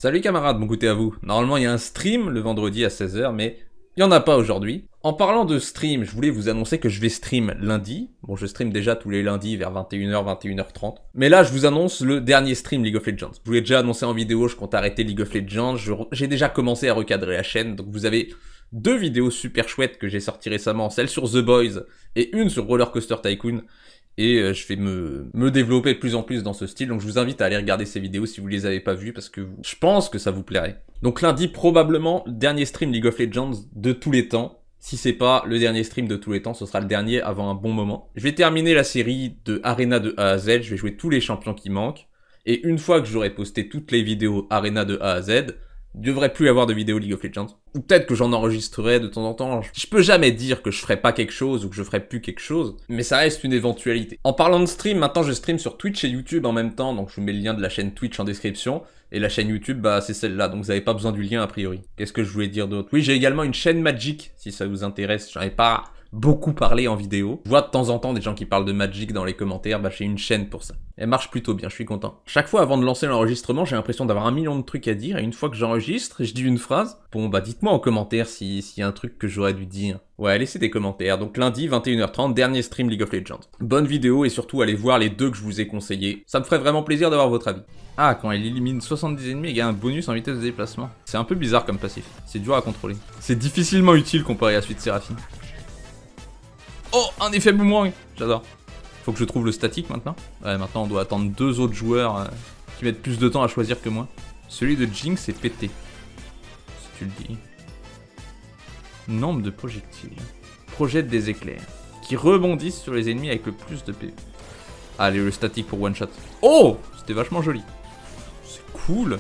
Salut camarades, bon goûter à vous. Normalement il y a un stream le vendredi à 16 h, mais il n'y en a pas aujourd'hui. En parlant de stream, je voulais vous annoncer que je vais stream lundi. Bon, je stream déjà tous les lundis vers 21 h, 21 h 30. Mais là, je vous annonce le dernier stream League of Legends. Je vous l'ai déjà annoncé en vidéo, je compte arrêter League of Legends. J'ai déjà commencé à recadrer la chaîne, donc vous avez deux vidéos super chouettes que j'ai sorties récemment, celle sur The Boys et une sur Roller Coaster Tycoon. Et je vais me développer de plus en plus dans ce style, donc je vous invite à aller regarder ces vidéos si vous les avez pas vues, parce que je pense que ça vous plairait. Donc lundi, probablement, le dernier stream League of Legends de tous les temps. Si c'est pas le dernier stream de tous les temps, ce sera le dernier avant un bon moment. Je vais terminer la série de Arena de A à Z, je vais jouer tous les champions qui manquent. Et une fois que j'aurai posté toutes les vidéos Arena de A à Z, il ne devrait plus y avoir de vidéos League of Legends. Ou peut-être que j'en enregistrerai de temps en temps. Je peux jamais dire que je ferai pas quelque chose ou que je ferai plus quelque chose, mais ça reste une éventualité. En parlant de stream, maintenant je stream sur Twitch et YouTube en même temps, donc je vous mets le lien de la chaîne Twitch en description. Et la chaîne YouTube, bah c'est celle-là, donc vous n'avez pas besoin du lien a priori. Qu'est-ce que je voulais dire d'autre? Oui, j'ai également une chaîne Magic, si ça vous intéresse. J'en ai pas beaucoup parlé en vidéo. Je vois de temps en temps des gens qui parlent de Magic dans les commentaires, bah j'ai une chaîne pour ça. Elle marche plutôt bien, je suis content. Chaque fois avant de lancer l'enregistrement, j'ai l'impression d'avoir 1 million de trucs à dire, et une fois que j'enregistre, je dis une phrase. Bon bah dites-moi en commentaire s'il y a un truc que j'aurais dû dire. Ouais, laissez des commentaires. Donc lundi, 21 h 30, dernier stream League of Legends. Bonne vidéo et surtout allez voir les deux que je vous ai conseillés. Ça me ferait vraiment plaisir d'avoir votre avis. Ah, quand elle élimine 70 ennemis, il y a un bonus en vitesse de déplacement. C'est un peu bizarre comme passif. C'est dur à contrôler. C'est difficilement utile comparé à celui de Séraphine. Oh, un effet boomerang. J'adore. Faut que je trouve le statique maintenant. Ouais, maintenant on doit attendre deux autres joueurs qui mettent plus de temps à choisir que moi. Celui de Jinx est pété. Si tu le dis. Nombre de projectiles. Projette des éclairs. Qui rebondissent sur les ennemis avec le plus de PV. Allez, le statique pour one shot. Oh, c'était vachement joli. C'est cool.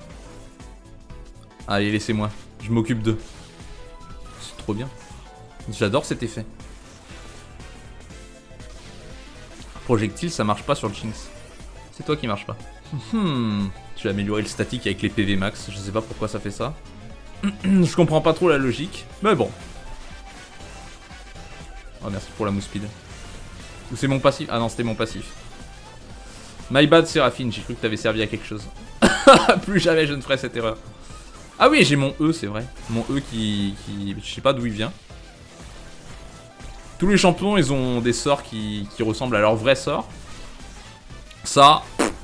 Allez, laissez-moi. Je m'occupe d'eux. C'est trop bien. J'adore cet effet. Projectile, ça marche pas sur le Jinx. C'est toi qui marche pas. Je vais améliorer le statique avec les PV max. Je sais pas pourquoi ça fait ça. Je comprends pas trop la logique. Mais bon. Oh, merci pour la mousse speed. Ou c'est mon passif? Ah non, c'était mon passif. My bad, Séraphine. J'ai cru que t'avais servi à quelque chose. Plus jamais je ne ferai cette erreur. Ah oui, j'ai mon E, c'est vrai. Mon E qui... Je sais pas d'où il vient. Tous les champions, ils ont des sorts qui ressemblent à leur vrai sort. Ça...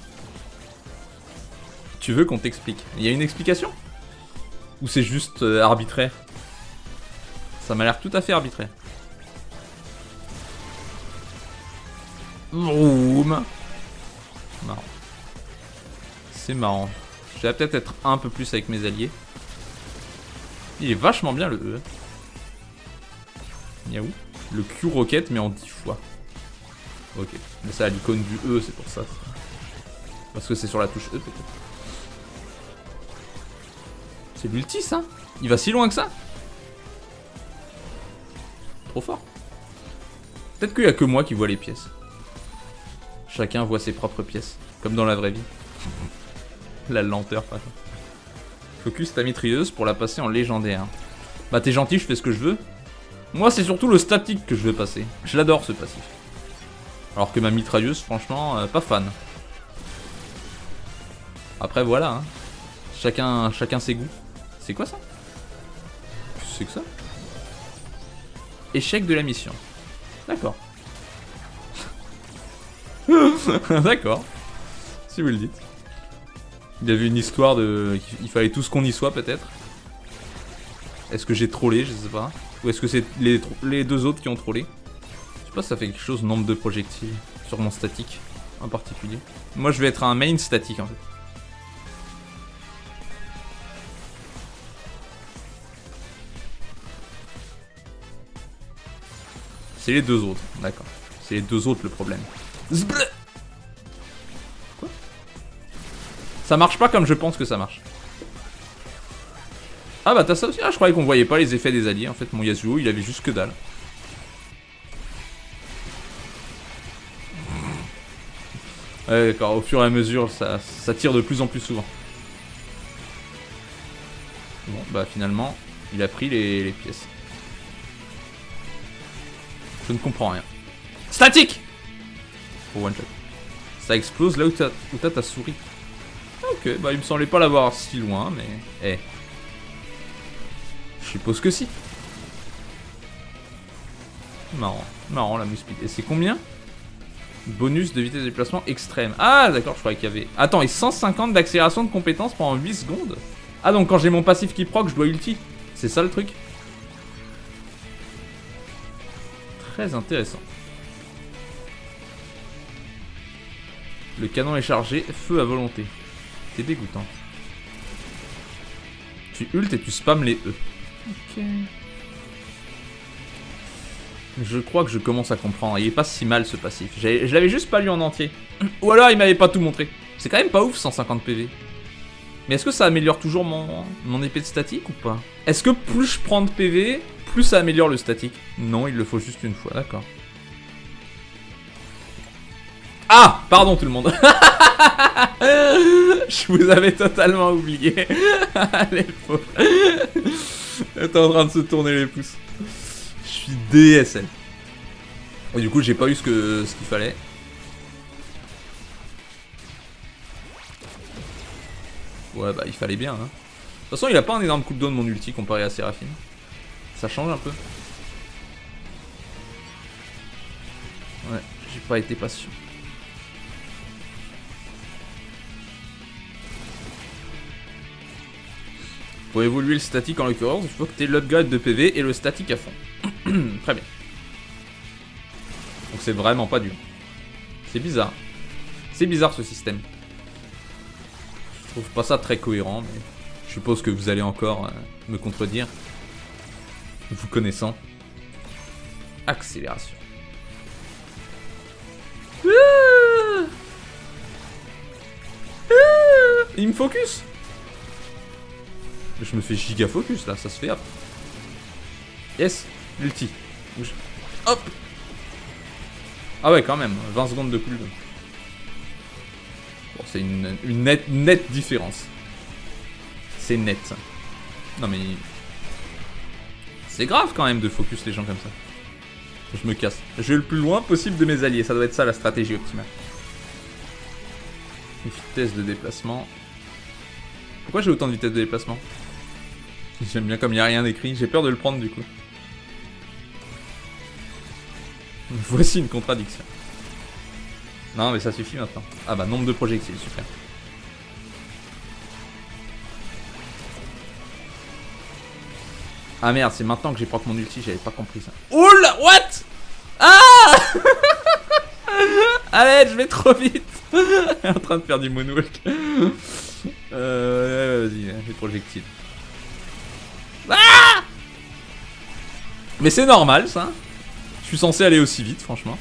Tu veux qu'on t'explique? Il y a une explication? Ou c'est juste arbitraire? Ça m'a l'air tout à fait arbitraire. Vroom. Marrant. C'est marrant. Je vais peut-être être un peu plus avec mes alliés. Il est vachement bien le E. Miaou. Le Q-Rocket mais en 10 fois. Ok. Mais ça a l'icône du E, c'est pour ça. Parce que c'est sur la touche E peut-être. C'est l'ulti ça? Il va si loin que ça? Trop fort. Peut-être qu'il n'y a que moi qui vois les pièces. Chacun voit ses propres pièces. Comme dans la vraie vie. La lenteur par exemple. Focus ta mitrailleuse pour la passer en légendaire. Bah t'es gentil, je fais ce que je veux. Moi, c'est surtout le statique que je veux passer. Je l'adore, ce passif. Alors que ma mitrailleuse, franchement, pas fan. Après, voilà. Hein. Chacun ses goûts. C'est quoi ça? C'est que ça? Échec de la mission. D'accord. D'accord. Si vous le dites. Il y avait une histoire de... Il fallait tous qu'on y soit, peut-être. Est-ce que j'ai trollé? Je sais pas. Ou est-ce que c'est les deux autres qui ont trollé? Je sais pas si ça fait quelque chose, nombre de projectiles sur mon statique en particulier. Moi je vais être un main statique en fait. C'est les deux autres, d'accord. C'est les deux autres le problème. Quoi? Ça marche pas comme je pense que ça marche. Ah bah t'as ça aussi? Ah je croyais qu'on voyait pas les effets des alliés en fait. Mon Yasuo il avait juste que dalle. Ouais d'accord, au fur et à mesure ça tire de plus en plus souvent. Bon bah finalement il a pris les pièces. Je ne comprends rien. Statique! Pour one shot. Ça explose là où t'as ta souris. Ok. Ok, bah il me semblait pas l'avoir si loin, mais... Eh. Je suppose que si. Marrant, marrant la mousse speed. Et c'est combien? Bonus de vitesse de déplacement extrême. Ah d'accord, je croyais qu'il y avait... Attends, et 150 d'accélération de compétences pendant 8 secondes. Ah donc quand j'ai mon passif qui proc, je dois ulti. C'est ça le truc? Très intéressant. Le canon est chargé, feu à volonté. C'est dégoûtant. Tu ultes et tu spams les E. Ok. Je crois que je commence à comprendre. Il est pas si mal ce passif. Je l'avais juste pas lu en entier. Ou alors il m'avait pas tout montré. C'est quand même pas ouf 150 PV. Mais est-ce que ça améliore toujours mon épée de statique ou pas? Est-ce que plus je prends de PV, plus ça améliore le statique? Non, il le faut juste une fois, d'accord. Ah, pardon tout le monde. Je vous avais totalement oublié. Allez, le pauvre. Elle est en train de se tourner les pouces. Je suis DSL. Et du coup, j'ai pas eu ce qu'il fallait. Ouais, bah il fallait bien. Hein. De toute façon, il a pas un énorme cooldown mon ulti comparé à Séraphine. Ça change un peu. Ouais, j'ai pas été patient. Pour évoluer le statique en l'occurrence, il faut que tu aies l'upgrade de PV et le statique à fond. Très bien. Donc c'est vraiment pas dur. C'est bizarre. C'est bizarre ce système. Je trouve pas ça très cohérent, mais je suppose que vous allez encore me contredire. Vous connaissant. Accélération. Il me focus. Je me fais giga focus là, ça se fait hop. Yes, l'ulti. Hop. Ah ouais quand même, 20 secondes de cooldown. Bon, c'est une nette différence. C'est net ça. Non mais... C'est grave quand même de focus les gens comme ça. Je me casse. Je vais le plus loin possible de mes alliés, ça doit être ça la stratégie optimale. Vitesse de déplacement. Pourquoi j'ai autant de vitesse de déplacement? J'aime bien comme il n'y a rien écrit, j'ai peur de le prendre du coup. Voici une contradiction. Non mais ça suffit maintenant. Ah bah nombre de projectiles, super. Ah merde, c'est maintenant que j'ai proc mon ulti, j'avais pas compris ça. Oula, what? Ah. Allez, je vais trop vite. Elle est en train de faire du moonwalk. Vas-y, j'ai projectile. Ah! Mais c'est normal ça. Je suis censé aller aussi vite franchement.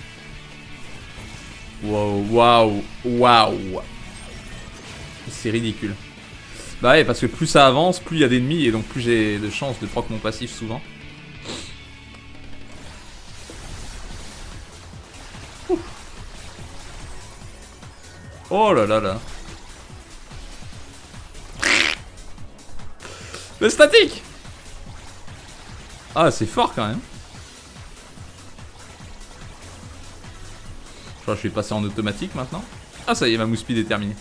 Waouh, waouh, waouh. C'est ridicule. Bah ouais, parce que plus ça avance, plus il y a d'ennemis et donc plus j'ai de chances de proc mon passif souvent. Ouf. Oh là là là. Le statique. Ah, c'est fort quand même. Je crois que je vais passer en automatique maintenant. Ah, ça y est, ma mousse speed est terminée.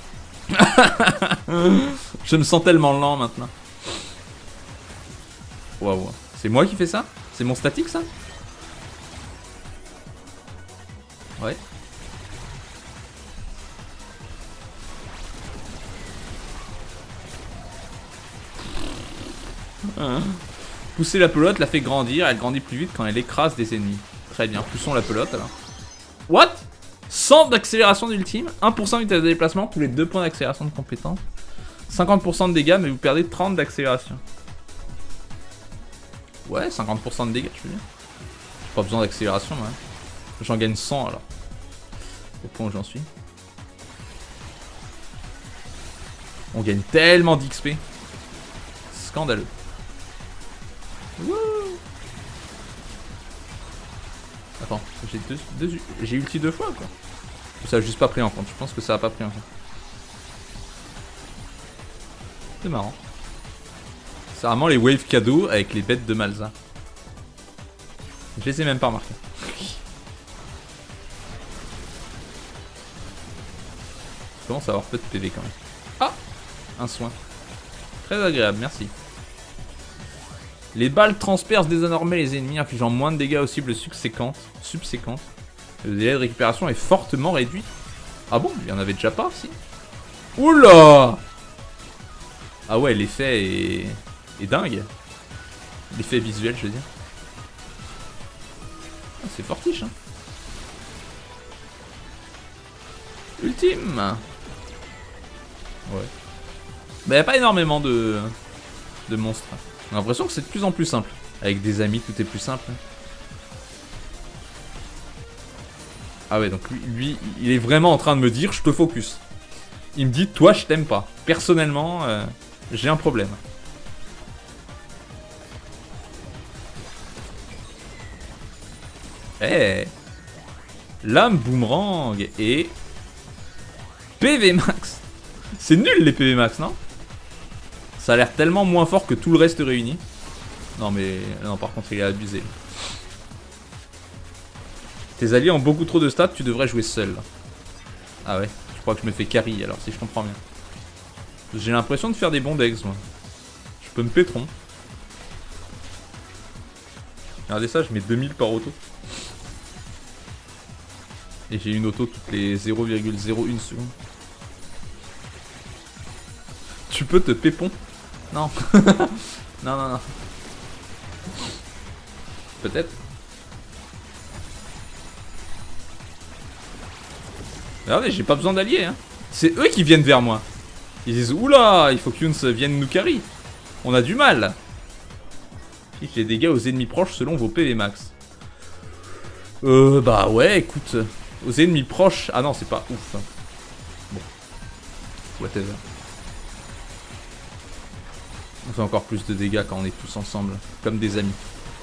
Je me sens tellement lent maintenant. Waouh. C'est moi qui fais ça? C'est mon statique ça? Ouais. Pousser la pelote la fait grandir, elle grandit plus vite quand elle écrase des ennemis. Très bien, poussons la pelote alors. What? 100 d'accélération d'ultime, 1% de vitesse de déplacement, tous les 2 points d'accélération de compétence. 50% de dégâts, mais vous perdez 30 d'accélération. Ouais, 50% de dégâts, je veux dire. J'ai pas besoin d'accélération, moi. J'en gagne 100 alors. Au point où j'en suis. On gagne tellement d'XP. Scandaleux. Wouh. Attends, j'ai ulti 2 fois quoi. Ça a juste pas pris en compte, je pense que ça a pas pris en compte. C'est marrant. C'est vraiment les waves cadeaux avec les bêtes de Malza. Je les ai même pas remarqués. Je commence à avoir peu de PV quand même. un soin. Très agréable, merci. Les balles transpercent désormais les ennemis, infligeant moins de dégâts aux cibles subséquentes. Le délai de récupération est fortement réduit. Ah bon, il y en avait déjà pas, si. Oula! Ah ouais, l'effet est dingue. L'effet visuel, je veux dire. Ah, c'est fortiche, hein. Ultime. Ouais. Mais y a pas énormément de monstres. J'ai l'impression que c'est de plus en plus simple. Avec des amis, tout est plus simple. Ah ouais, donc lui, il est vraiment en train de me dire, je te focus. Il me dit, toi, je t'aime pas. Personnellement, j'ai un problème. Eh hey. Lame boomerang et... PV max. C'est nul les PV max, non? Ça a l'air tellement moins fort que tout le reste réuni. Non mais... Non, par contre, il est abusé. Tes alliés ont beaucoup trop de stats, tu devrais jouer seul. Ah ouais, je crois que je me fais carry alors, si je comprends bien. J'ai l'impression de faire des bons decks, moi. Je peux me pétron. Regardez ça, je mets 2000 par auto. Et j'ai une auto toutes les 0,01 secondes. Tu peux te pépon? Non. Non, non, non. Peut-être. Regardez, j'ai pas besoin d'alliés, hein. C'est eux qui viennent vers moi. Ils disent, oula, il faut que Younes vienne nous carry. On a du mal. Fiche les dégâts aux ennemis proches selon vos PV max. Bah ouais, écoute. Aux ennemis proches... Ah non, c'est pas ouf. Hein. Bon. Whatever. On fait encore plus de dégâts quand on est tous ensemble. Comme des amis.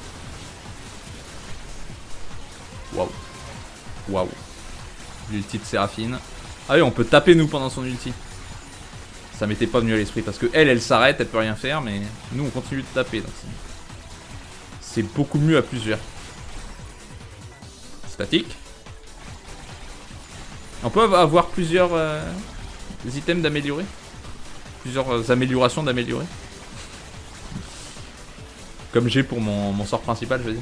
Waouh. Waouh. L'ulti de Séraphine. Ah oui, on peut taper nous pendant son ulti. Ça m'était pas venu à l'esprit parce que elle s'arrête, elle peut rien faire, mais nous on continue de taper. C'est beaucoup mieux à plusieurs. Statique. On peut avoir plusieurs items d'améliorer. Plusieurs améliorations d'améliorer. Comme j'ai pour mon sort principal, je veux dire.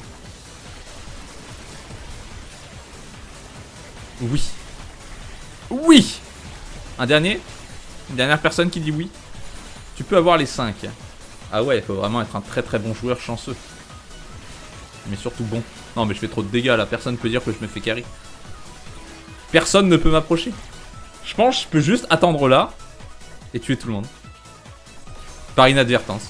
Oui. Oui. Un dernier. Une dernière personne qui dit oui. Tu peux avoir les 5. Ah ouais, il faut vraiment être un très très bon joueur chanceux. Mais surtout bon. Non mais je fais trop de dégâts là, personne peut dire que je me fais carry. Personne ne peut m'approcher. Je pense que je peux juste attendre là et tuer tout le monde. Par inadvertance.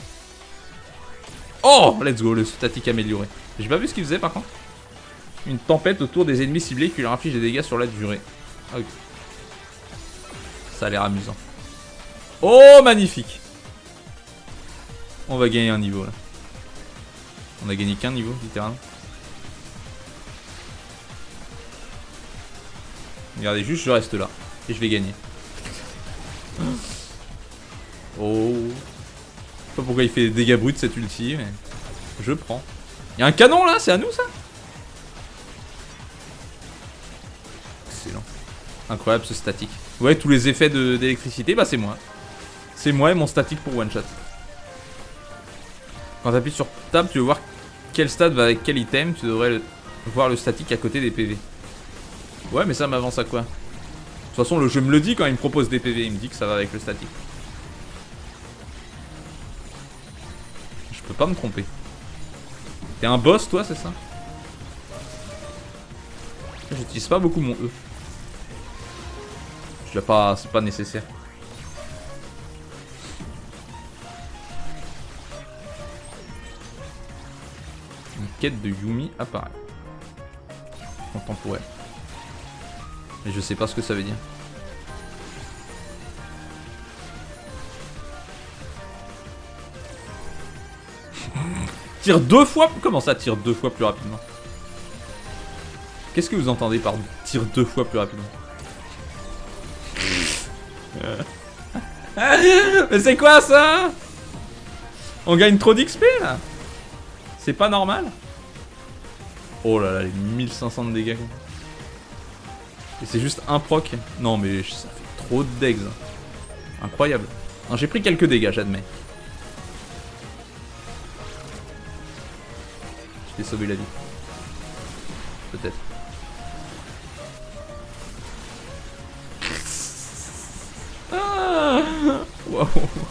Oh, let's go, le statique amélioré. J'ai pas vu ce qu'il faisait par contre. Une tempête autour des ennemis ciblés qui leur inflige des dégâts sur la durée. Ah, ok. Ça a l'air amusant. Oh, magnifique. On va gagner un niveau là. On a gagné qu'un niveau, littéralement. Regardez, juste je reste là. Et je vais gagner. Oh. Je sais pas pourquoi il fait des dégâts bruts cet ulti, mais je prends. Il y a un canon là, c'est à nous ça? Excellent. Incroyable ce statique. Ouais, tous les effets d'électricité, bah c'est moi. C'est moi et mon statique pour one shot. Quand tu appuies sur tab, tu veux voir quel stade va avec quel item, tu devrais voir le statique à côté des PV. Ouais, mais ça m'avance à quoi? De toute façon, le jeu me le dit quand il me propose des PV, il me dit que ça va avec le statique. Je peux pas me tromper. T'es un boss, toi, c'est ça? J'utilise pas beaucoup mon E. Je l'ai pas, c'est pas nécessaire. Une quête de Yumi apparaît. Contemporaire. Mais je sais pas ce que ça veut dire. Tire 2 fois? Comment ça tire 2 fois plus rapidement? Qu'est-ce que vous entendez par tire 2 fois plus rapidement? Mais c'est quoi ça? On gagne trop d'XP là? C'est pas normal? Oh là là, les 1500 de dégâts. Et c'est juste un proc. Non mais ça fait trop de degs. Incroyable. Non, j'ai pris quelques dégâts, j'admets. Je t'ai sauvé la vie. Peut-être. Ah, waouh.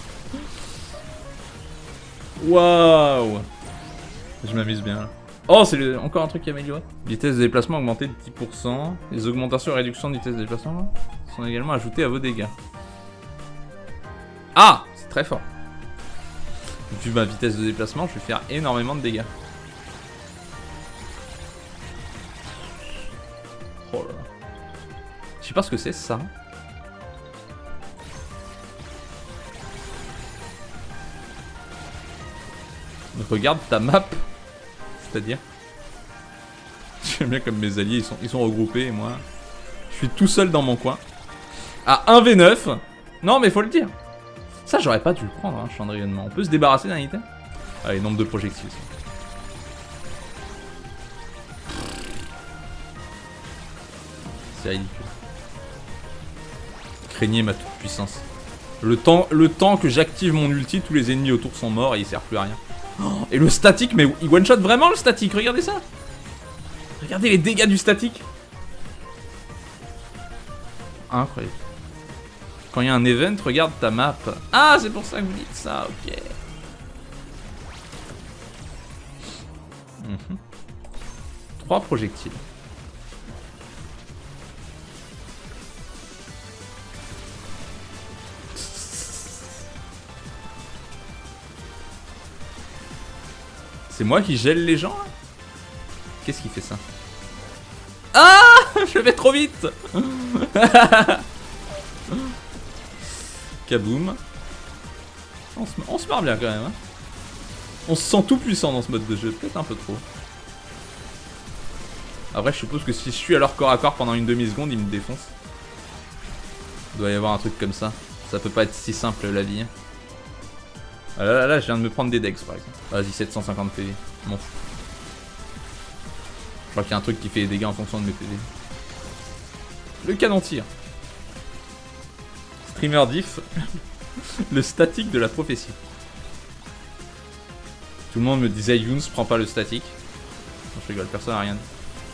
Waouh. Je m'amuse bien là. Oh, c'est encore un truc qui est amélioré. Vitesse de déplacement augmentée de 10%. Les augmentations et réductions de vitesse de déplacement sont également ajoutées à vos dégâts. Ah, c'est très fort. Vu ma vitesse de déplacement, je vais faire énormément de dégâts. Oh là là. Je sais pas ce que c'est ça. Regarde ta map. C'est-à-dire, j'aime bien comme mes alliés ils sont regroupés et moi je suis tout seul dans mon coin. À 1v9. Non mais faut le dire. Ça j'aurais pas dû le prendre, hein, champ de rayonnement. On peut se débarrasser d'un item. Allez, nombre de projectiles. C'est ridicule. Craignez ma toute puissance. Le temps que j'active mon ulti, tous les ennemis autour sont morts et ils servent plus à rien. Oh, et le statique, mais il one-shot vraiment le statique, regardez ça. Regardez les dégâts du statique. Incroyable. Quand il y a un event, regarde ta map. Ah, c'est pour ça que vous dites ça, ok. 3 projectiles. C'est moi qui gèle les gens là? Qu'est-ce qui fait ça? Ah, je vais trop vite. Kaboom. On se marre bien quand même, hein. On se sent tout puissant dans ce mode de jeu, peut-être un peu trop. Après je suppose que si je suis à leur corps à corps pendant une demi-seconde, ils me défoncent. Il doit y avoir un truc comme ça. Ça peut pas être si simple la vie. Ah là, je viens de me prendre des dex par exemple. Vas-y, 750 PV. M'en fous. Je crois qu'il y a un truc qui fait des dégâts en fonction de mes PV. Le canon tir. Streamer diff. Le statique de la prophétie. Tout le monde me disait Younes prend pas le statique. Non, je rigole, personne n'a rien dit.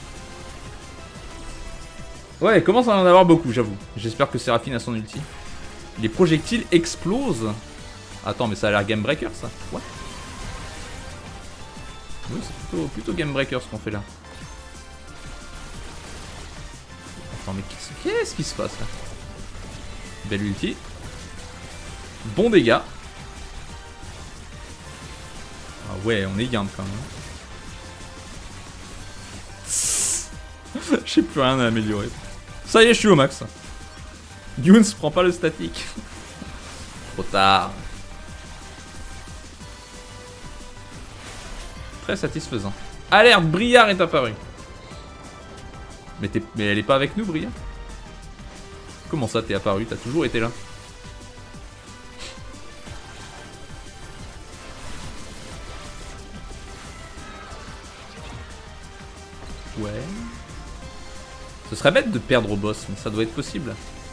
Ouais, il commence à en avoir beaucoup, j'avoue. J'espère que Séraphine a son ulti. Les projectiles explosent. Attends, mais ça a l'air Game Breaker ça. What? Oui, c'est plutôt Game Breaker ce qu'on fait là. Attends, mais qu'est-ce qui se passe là? Belle ulti. Bon dégâts. Ah ouais, on est game quand même. J'ai plus rien à améliorer. Ça y est, je suis au max. Younes prend pas le statique. Trop tard. Très satisfaisant. Alerte, Briard est apparu. Mais elle est pas avec nous, Briard? Comment ça, t'es apparu? T'as toujours été là. Ouais. Ce serait bête de perdre au boss, mais ça doit être possible.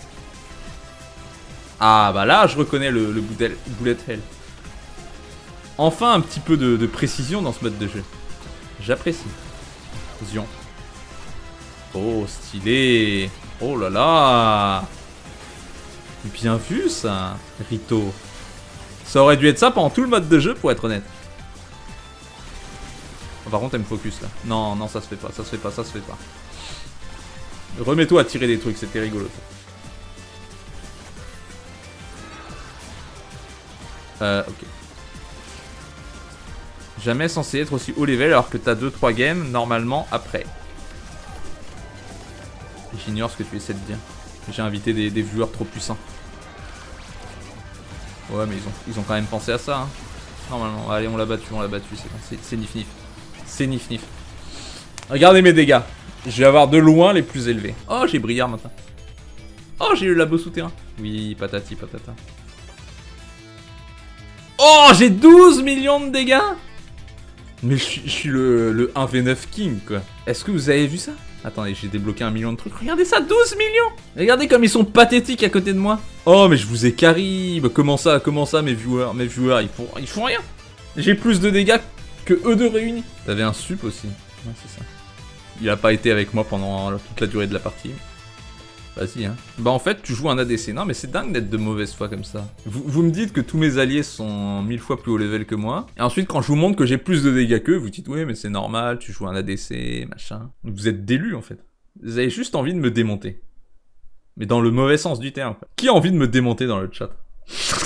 Ah bah là, je reconnais le bullet hell. Enfin un petit peu de précision dans ce mode de jeu. J'apprécie. Zion. Oh, stylé. Oh là là. Bien vu ça, Rito. Ça aurait dû être ça pendant tout le mode de jeu pour être honnête. Oh, par contre elle me focus là. Non, non, ça se fait pas, ça se fait pas, ça se fait pas. Remets-toi à tirer des trucs, c'était rigolo. Ok. Jamais censé être aussi haut level alors que t'as 2-3 games normalement après. J'ignore ce que tu essaies de dire. J'ai invité des viewers trop puissants. Ouais mais ils ont quand même pensé à ça hein. Normalement. Allez, on l'a battu, c'est nif nif. C'est nif nif. Regardez mes dégâts. Je vais avoir de loin les plus élevés. Oh, j'ai Briard maintenant. Oh, j'ai le labo souterrain. Oui, patati patata. Oh, j'ai 12 millions de dégâts. Mais je suis le 1v9 king quoi. Est-ce que vous avez vu ça? Attendez, j'ai débloqué 1 million de trucs. Regardez ça, 12 millions. Regardez comme ils sont pathétiques à côté de moi. Oh, mais je vous ai carry. Bah, comment ça, mes viewers, ils font rien. J'ai plus de dégâts que eux deux réunis. T'avais un sup aussi. Ouais, c'est ça. Il a pas été avec moi pendant toute la durée de la partie. Vas-y, hein. Bah en fait, tu joues un ADC. Non, mais c'est dingue d'être de mauvaise foi comme ça. Vous me dites que tous mes alliés sont 1000 fois plus haut level que moi. Et ensuite, quand je vous montre que j'ai plus de dégâts qu'eux, vous dites, ouais, mais c'est normal, tu joues un ADC, machin. Vous êtes d'élus, en fait. Vous avez juste envie de me démonter. Mais dans le mauvais sens du terme. Qui a envie de me démonter dans le chat?